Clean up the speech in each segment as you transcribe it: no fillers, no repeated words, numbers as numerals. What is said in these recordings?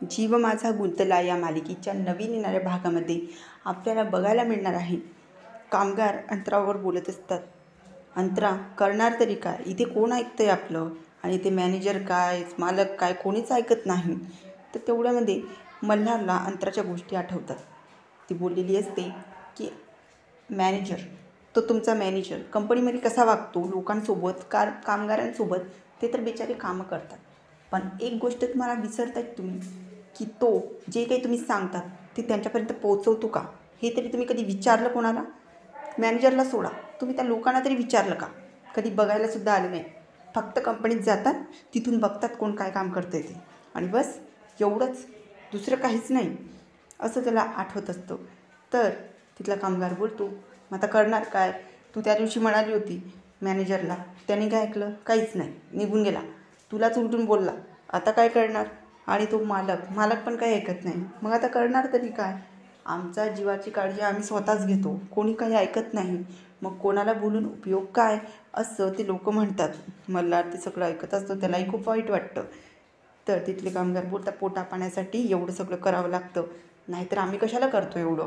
जीव माझा गुंतला या मालिकेच्या नवीन येणाऱ्या भागामध्ये आपल्याला बघायला मिळणार आहे. कामगार अंतरावर बोलत असतात. अंतरा करणार तरी काय, इथे कोण ऐकतंय आपलं, आणि ते मॅनेजर काय मालक काय कोणीच ऐकत नाही. तर तेवढ्यामध्ये मल्हारला अंतराच्या गोष्टी आठवतात. ती बोललेली असते की मॅनेजर, तो तुमचा मॅनेजर कंपनीमध्ये कसा वागतो लोकांसोबत, कामगारांसोबत, ते तर बिचारे कामं करतात. पण एक गोष्ट तुम्हाला विसरतायत तुम्ही, की तो जे काही तुम्ही सांगतात ते त्यांच्यापर्यंत पोहोचवतो का, हे तरी तुम्ही कधी विचारलं कोणाला? मॅनेजरला सोडा, तुम्ही त्या लोकांना तरी विचारलं का? कधी बघायलासुद्धा आलं नाही. फक्त कंपनीत जातात, तिथून बघतात कोण काय काम करतं ते, आणि बस एवढंच, दुसरं काहीच नाही, असं त्याला आठवत असतं. तर तिथला कामगार बोलतो, मग आता करणार काय? तू त्या दिवशी म्हणाली होती मॅनेजरला, त्याने काय ऐकलं? काहीच नाही, निघून गेला, तुलाच उलटून बोलला. आता काय करणार? आणि तो मालक पण काही ऐकत नाही. मग आता करणार तरी काय? आमच्या जीवाची काळजी आम्ही स्वतःच घेतो, कोणी काही ऐकत नाही, मग कोणाला बोलून उपयोग काय, असं ते लोक म्हणतात. मल्हार ते सगळं ऐकत असतो, त्यालाही खूप वाईट वाटतं. तर तिथले कामगार बोलतात, पोटा पाण्यासाठी एवढं सगळं करावं लागतं, नाहीतर आम्ही कशाला करतो एवढं.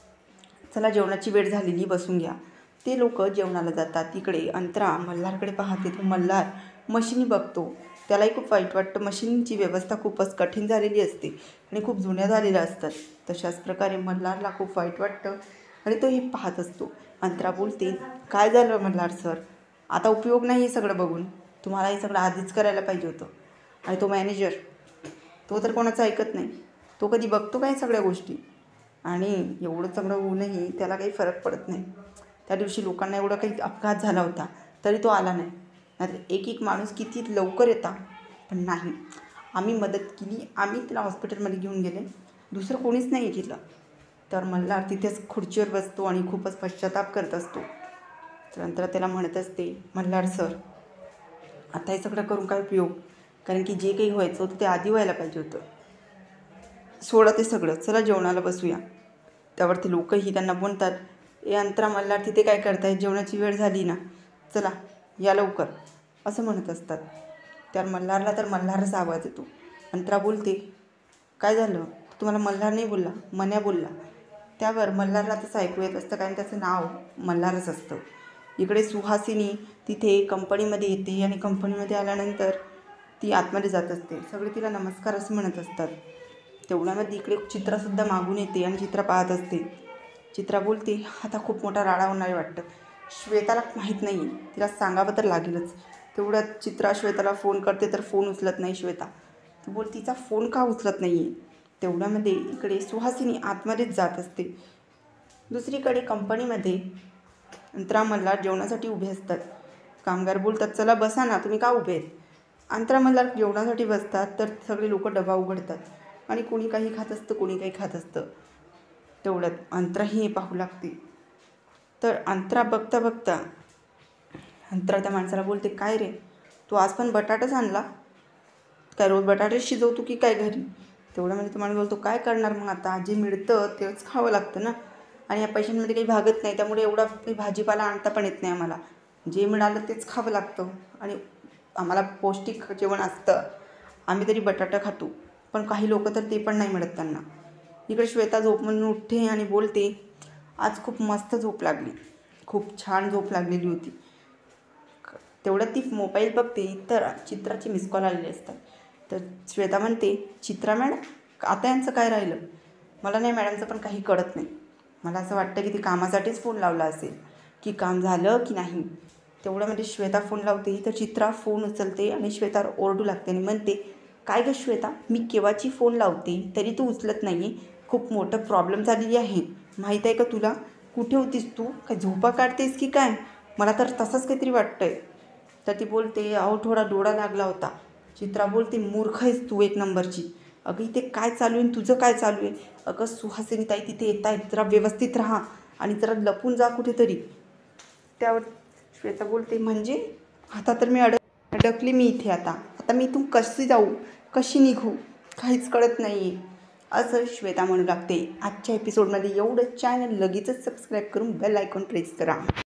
चला, जेवणाची वेळ झालेली, बसून घ्या. ते लोक जेवणाला जातात. तिकडे अंतरा मल्हारकडे पाहते. तर मल्हार मशिनी बघतो. त्यालाही खूप वाईट वाटतं. मशीनची व्यवस्था खूपच कठीण झालेली असते आणि खूप जुन्या झालेल्या असतात. तशाच प्रकारे मल्हारला खूप वाईट वाटतं आणि तो हे पाहत असतो. अंतरा बोलते, काय झालं मल्हार सर, आता उपयोग नाही हे सगळं बघून, तुम्हाला हे सगळं आधीच करायला पाहिजे होतं. आणि तो मॅनेजर, तो तर कोणाचं ऐकत नाही, तो कधी बघतो काय सगळ्या गोष्टी, आणि एवढं सगळं होऊनही त्याला काही फरक पडत नाही. त्या दिवशी लोकांना एवढा काही अपघात झाला होता तरी तो आला नाही. नाहीतर एक माणूस किती लवकर येता, पण नाही, आम्ही मदत केली, आम्ही तिला हॉस्पिटलमध्ये घेऊन गेले, दुसरं कोणीच नाही केलं. तर मल्हार तिथेच खुर्चीवर बसतो आणि खूपच पश्चाताप करत असतो. तर नंतर त्याला म्हणत असते, मल्हार सर, आता हे सगळं करून काय उपयोग, कारण की जे काही व्हायचं होतं ते आधी व्हायला पाहिजे होतं. सोडा ते सगळं, चला जेवणाला बसूया. त्यावरती लोकही त्यांना म्हणतात, ए अंतरा मल्हार, तिथे काय करताय, जेवणाची वेळ झाली ना, चला या लवकर, असं म्हणत असतात. त्या मल्हारला तर मल्हारच आवाज येतो. अंतरा बोलते, काय झालं, तुम्हाला मल्हार नाही बोलला, मन्या बोलला. त्यावर मल्हारला तसं ऐकू येत असतं, कारण त्याचं नाव मल्हारच असतं. इकडे सुहासिनी तिथे कंपनीमध्ये येते आणि कंपनीमध्ये आल्यानंतर ती आतमध्ये जात असते. सगळे तिला नमस्कार असं म्हणत असतात. तेवढ्यामध्ये इकडे चित्रासुद्धा मागून येते आणि चित्रा पाहत असते. चित्रा बोलते, आता खूप मोठा राडा होणार आहे वाटतं, श्वेताला माहीत नाही, तिला सांगावं तर लागेलच. तेवढ्यात चित्रा श्वेताला फोन करते, तर फोन उचलत नाही श्वेता. ती बोल, तिचा फोन का उचलत नाही आहे. तेवढ्यामध्ये इकडे सुहासिनी आतमध्येच जात असते. दुसरीकडे कंपनीमध्ये अंतरा मल्हार जेवणासाठी उभे असतात. कामगार बोलतात, चला बसा ना, तुम्ही का उभे आहेत? अंतरा मल्हार जेवणासाठी बसतात. तर सगळे लोक डबा उघडतात आणि कोणी काही खात असतं, कोणी काही खात असतं. तेवढ्यात अंतराही पाहू लागते. तर अंतरा बघता बघता अंतरा त्या माणसाला बोलते, काय रे, तू आज पण बटाटाच आणला काय, रोज बटाटे शिजवतो की काय घरी? तेवढ्यामध्ये तो माणूस बोलतो, काय करणार मग, आता जे मिळतं तेच खावं लागतं ना, आणि या पैशांमध्ये काही भागत नाही, त्यामुळे एवढा काही भाजीपाला आणता पण येत नाही आम्हाला, जे मिळालं तेच खावं लागतं, आणि आम्हाला पौष्टिक जेवण असतं, आम्ही तरी बटाटा खातो, पण काही लोक तर ते पण नाही मिळत त्यांना. इकडे श्वेता झोप म्हणून उठते आणि बोलते, आज खूप मस्त झोप लागली, खूप छान झोप लागलेली होती. तेवढ्यात ती मोबाईल बघते, तर चित्राची मिस कॉल आलेली असतात. तर श्वेता म्हणते, चित्रा मॅडम, आता यांचं काय राहिलं? मला नाही मॅडमचं पण काही कळत नाही, मला असं वाटतं की ती कामासाठीच फोन लावला असेल, की काम झालं की नाही. तेवढ्यामध्ये श्वेता फोन लावते, तर चित्रा फोन उचलते आणि श्वेतावर ओरडू लागते आणि म्हणते, काय गं श्वेता, मी केव्हाची फोन लावते तरी तू उचलत नाही, खूप मोठं प्रॉब्लेम झालेली आहे, माहीत आहे का तुला? कुठे होतीस तू, काय झोपा काढतेस की काय? मला तर तसंच काहीतरी वाटतं आहे. तर ती बोलते, अहो थोडा डोळा लागला होता. चित्रा बोलते, मूर्ख आहेस तू एक नंबरची, अगं इथे काय चालू आहे, तुझं काय चालू आहे? अगं सुहासिनी ताई तिथे येत आहेत, जरा व्यवस्थित राहा आणि जरा लपून जा कुठेतरी. त्यावर श्वेता बोलते, म्हणजे आता तर मी अडकली मी इथे, आता मी इथून कशी जाऊ, कशी निघू, काहीच कळत नाही आहे, असं श्वेता म्हणू लागते. आजच्या एपिसोडमध्ये एवढं. चॅनल लगेचच सबस्क्राईब करून बेल आयकॉन प्रेस करा.